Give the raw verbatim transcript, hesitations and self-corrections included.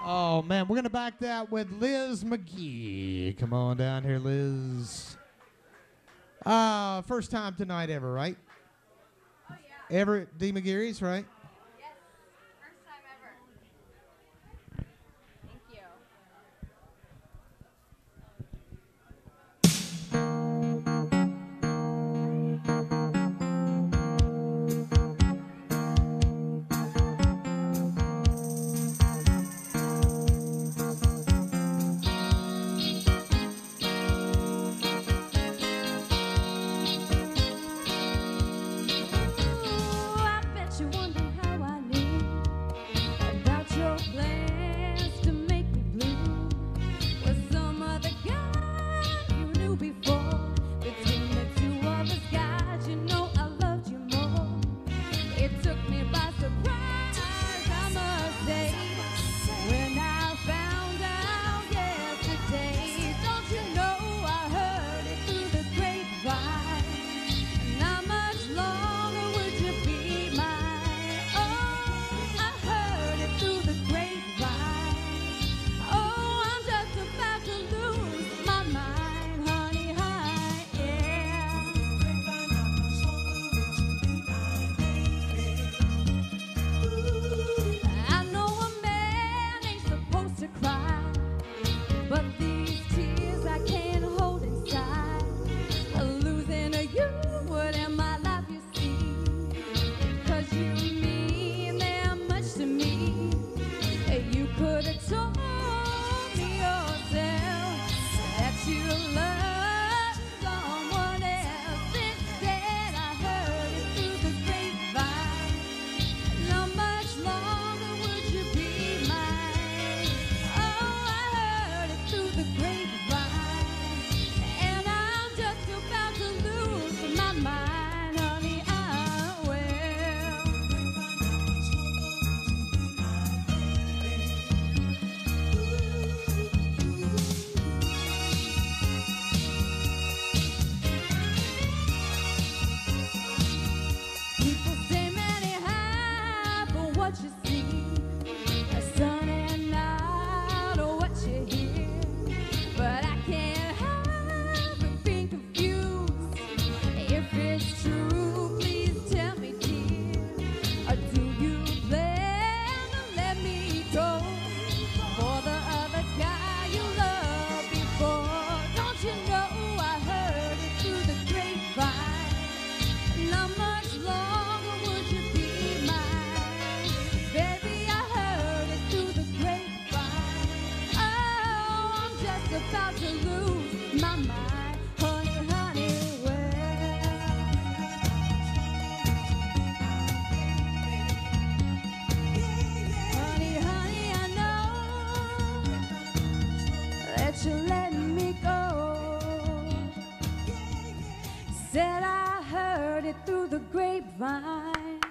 Oh, man, we're going to back that with Liz McGee. Come on down here, Liz. Uh, first time tonight ever, right? Oh, yeah. Ever at D. McGeary's, right? Yes. First time ever. Thank you. Said I heard it through the grapevine.